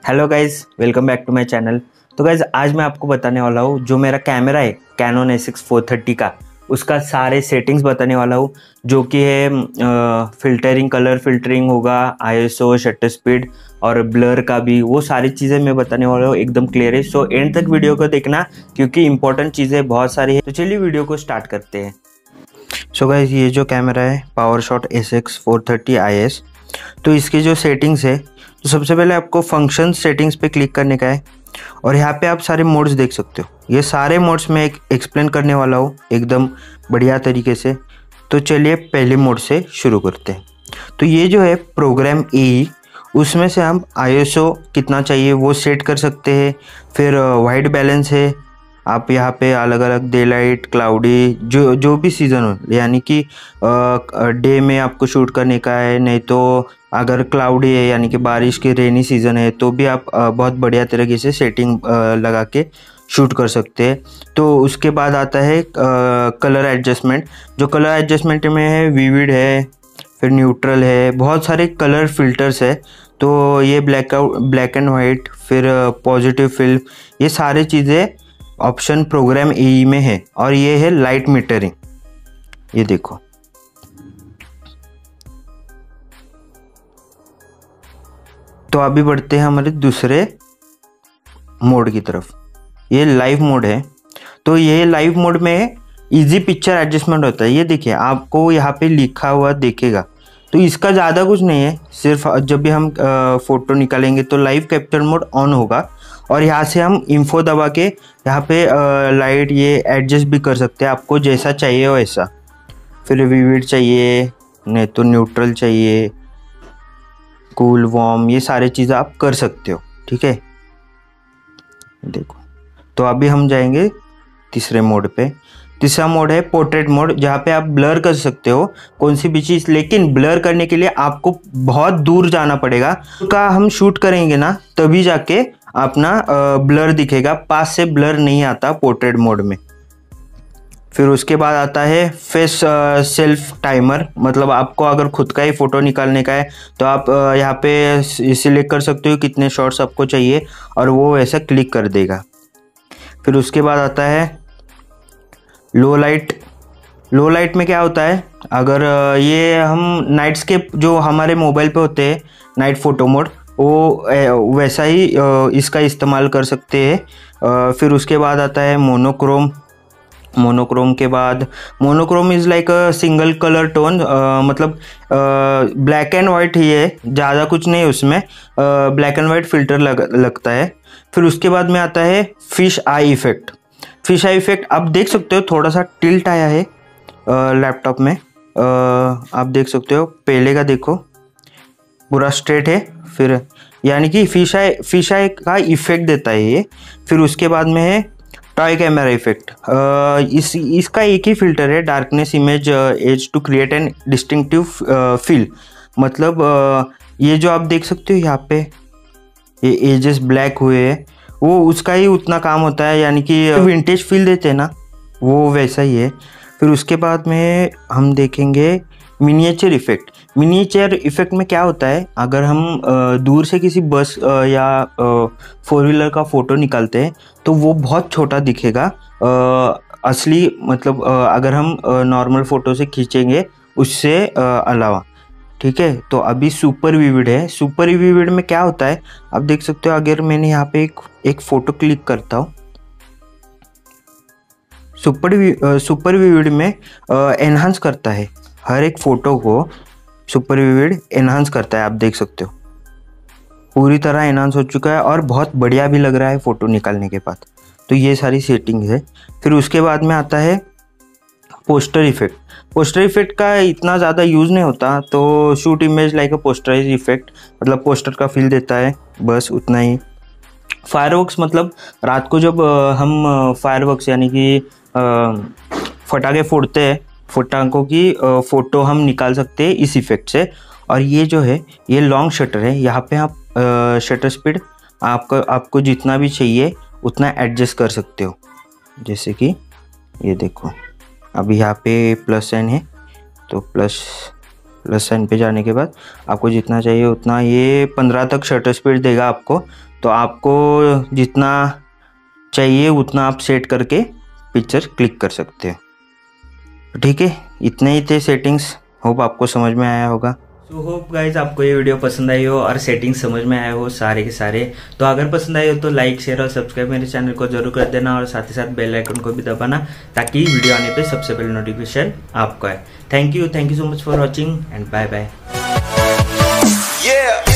Hello guys, welcome back to my channel. तो guys आज मैं आपको बताने वाला हूँ जो मेरा कैमरा है कैनन A6430 का, उसका सारे सेटिंग्स बताने वाला हूँ, जो कि है फिल्टरिंग, कलर फिल्टरिंग होगा, ISO, शटर स्पीड और ब्लर का भी, वो सारी चीज़ें मैं बताने वाला हूँ एकदम क्लियर है। सो एंड तक वीडियो को देखना क्योंकि इंपॉर्टेंट चीज़ें बहुत सारी है। तो चलिए वीडियो को स्टार्ट करते हैं। सो गाइज ये जो कैमरा है PowerShot A6430 IS, तो इसकी जो सेटिंग्स है, तो सबसे पहले आपको फंक्शन सेटिंग्स पे क्लिक करने का है और यहाँ पे आप सारे मोड्स देख सकते हो। ये सारे मोड्स मैं एक्सप्लेन करने वाला हूँ एकदम बढ़िया तरीके से। तो चलिए पहले मोड से शुरू करते हैं। तो ये जो है प्रोग्राम AE, उसमें से हम ISO कितना चाहिए वो सेट कर सकते हैं। फिर वाइट बैलेंस है, आप यहाँ पे अलग अलग डे लाइट, क्लाउडी, जो भी सीज़न हो, यानी कि डे में आपको शूट करने का है, नहीं तो अगर क्लाउडी है यानी कि बारिश के रेनी सीज़न है तो भी आप बहुत बढ़िया तरीके से सेटिंग लगा के शूट कर सकते हैं। तो उसके बाद आता है कलर एडजस्टमेंट। जो कलर एडजस्टमेंट में है विविड है, फिर न्यूट्रल है, बहुत सारे कलर फिल्टर्स है। तो ये ब्लैक एंड वाइट, फिर पॉजिटिव फिल्म, ये सारी चीज़ें ऑप्शन प्रोग्राम AE में है। और ये है लाइट मीटरिंग, ये देखो। तो अभी बढ़ते हैं हमारे दूसरे मोड की तरफ। ये लाइव मोड है। तो ये लाइव मोड में इजी पिक्चर एडजस्टमेंट होता है। ये देखिए, आपको यहाँ पे लिखा हुआ देखेगा। तो इसका ज़्यादा कुछ नहीं है, सिर्फ जब भी हम फ़ोटो निकालेंगे तो लाइव कैप्चर मोड ऑन होगा और यहाँ से हम इन्फो दबा के यहाँ पे लाइट ये एडजस्ट भी कर सकते हैं, आपको जैसा चाहिए वैसा। फिर विविड चाहिए, नहीं तो न्यूट्रल चाहिए, कूल, वार्म, ये सारी चीज़ें आप कर सकते हो। ठीक है, देखो। तो अभी हम जाएंगे तीसरे मोड पे। तीसरा मोड है पोर्ट्रेट मोड, जहाँ पे आप ब्लर कर सकते हो कौन सी भी चीज़, लेकिन ब्लर करने के लिए आपको बहुत दूर जाना पड़ेगा। का हम शूट करेंगे ना तभी जाके अपना ब्लर दिखेगा, पास से ब्लर नहीं आता पोर्ट्रेट मोड में। फिर उसके बाद आता है फेस सेल्फ टाइमर, मतलब आपको अगर खुद का ही फ़ोटो निकालने का है तो आप यहाँ पे सिलेक्ट कर सकते हो कितने शॉट्स आपको चाहिए और वो ऐसा क्लिक कर देगा। फिर उसके बाद आता है लो लाइट। लो लाइट में क्या होता है, अगर ये हम नाइटस्केप जो हमारे मोबाइल पे होते हैं, नाइट फ़ोटो मोड, वो वैसा ही इसका इस्तेमाल कर सकते हैं। फिर उसके बाद आता है मोनोक्रोम। मोनोक्रोम के बाद, monochrome is like a single colour tone, मतलब ब्लैक एंड वाइट ही है, ज़्यादा कुछ नहीं उसमें, ब्लैक एंड वाइट फिल्टर लगता है। फिर उसके बाद में आता है fish eye effect. Fish eye effect आप देख सकते हो, थोड़ा सा टिल्ट आया है लैपटॉप में, आप देख सकते हो। पहले का देखो पूरा स्ट्रेट है, फिर यानी कि फिश आई का इफेक्ट देता है ये। फिर उसके बाद में है टॉय कैमरा इफेक्ट। इसका एक ही फिल्टर है, darkness image edge to create an distinctive feel. मतलब ये जो आप देख सकते हो यहाँ पे ये एजेस ब्लैक हुए हैं, वो उसका ही उतना काम होता है, यानी कि विंटेज फील देते हैं ना, वो वैसा ही है। फिर उसके बाद में हम देखेंगे मिनिएचर इफेक्ट। मिनिएचर इफेक्ट में क्या होता है, अगर हम दूर से किसी बस या 4 व्हीलर का फ़ोटो निकालते हैं तो वो बहुत छोटा दिखेगा असली, मतलब अगर हम नॉर्मल फ़ोटो से खींचेंगे उससे अलावा। ठीक है, तो अभी सुपर विविड है। सुपर विविड में क्या होता है आप देख सकते हो। अगर मैंने यहाँ पे एक फ़ोटो क्लिक करता हूँ, सुपर विविड में एनहांस करता है हर एक फ़ोटो को। सुपर विविड एनहांस करता है, आप देख सकते हो पूरी तरह एनहांस हो चुका है और बहुत बढ़िया भी लग रहा है फ़ोटो निकालने के बाद। तो ये सारी सेटिंग्स है। फिर उसके बाद में आता है पोस्टर इफेक्ट। पोस्टर इफेक्ट का इतना ज़्यादा यूज़ नहीं होता, तो shoot image like a posterize effect, मतलब पोस्टर का फील देता है, बस उतना ही। फायरवर्क्स, मतलब रात को जब हम फायरवर्क्स यानी कि फटाके फोड़ते हैं, फटाकों की फ़ोटो हम निकाल सकते हैं इस इफ़ेक्ट से। और ये जो है ये लॉन्ग शटर है, यहाँ पे आप शटर स्पीड आपको जितना भी चाहिए उतना एडजस्ट कर सकते हो। जैसे कि ये देखो, अभी यहाँ पे प्लस साइन है, तो प्लस साइन पे जाने के बाद आपको जितना चाहिए उतना, ये 15 तक शटर स्पीड देगा आपको। तो आपको जितना चाहिए उतना आप सेट करके पिक्चर क्लिक कर सकते हो। ठीक है, इतने ही थे सेटिंग्स। होप आपको समझ में आया होगा। सो होप गाइज आपको ये वीडियो पसंद आई हो और सेटिंग समझ में आए हो सारे के सारे। तो अगर पसंद आए हो तो लाइक, शेयर और सब्सक्राइब मेरे चैनल को जरूर कर देना और साथ ही साथ बेल आइकन को भी दबाना ताकि वीडियो आने पे सबसे पहले नोटिफिकेशन आपको आए। Thank you so much for watching and bye bye.